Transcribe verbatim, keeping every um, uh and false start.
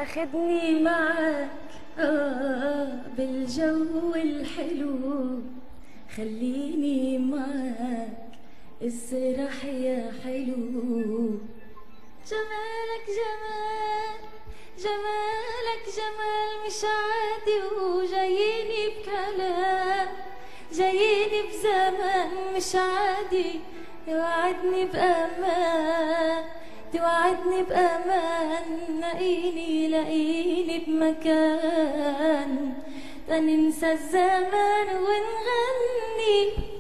أخدني معك آه بالجو الحلو، خليني معك اسرح يا حلو. جمالك جمال، جمالك جمال مش عادي، وجاييني بكلام، جاييني بزمان مش عادي، توعدني بأمان، توعدني بأمان. لاقيني لاقيني بمكان تننسى الزمان ونغني.